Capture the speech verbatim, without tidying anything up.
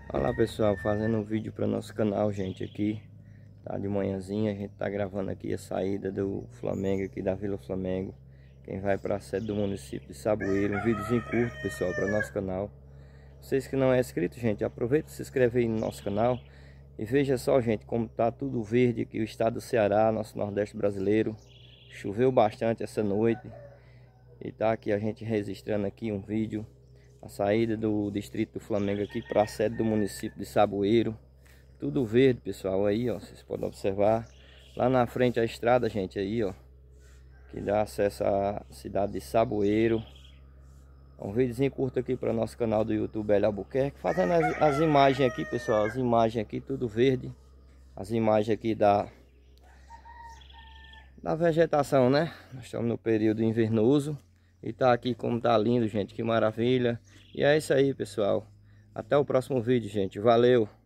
Olá pessoal, fazendo um vídeo para nosso canal, gente, aqui tá de manhãzinha, a gente tá gravando aqui a saída do Flamengo, aqui da Vila Flamengo, quem vai para a sede do município de Saboeiro. Um videozinho curto, pessoal, para nosso canal. Vocês que não é inscrito, gente, aproveita e se inscreve aí no nosso canal e veja só, gente, como tá tudo verde aqui o estado do Ceará, nosso Nordeste brasileiro. Choveu bastante essa noite e tá aqui a gente registrando aqui um vídeo, a saída do distrito do Flamengo aqui para a sede do município de Saboeiro. Tudo verde, pessoal, aí, ó, vocês podem observar. Lá na frente a estrada, gente, aí, ó, que dá acesso à cidade de Saboeiro. Um videozinho curto aqui para nosso canal do YouTube Hélio Albuquerque, fazendo as, as imagens aqui, pessoal, as imagens aqui, tudo verde. As imagens aqui da, da vegetação, né? Nós estamos no período invernoso. E tá aqui como tá lindo, gente, que maravilha. E é isso aí, pessoal. Até o próximo vídeo, gente. Valeu!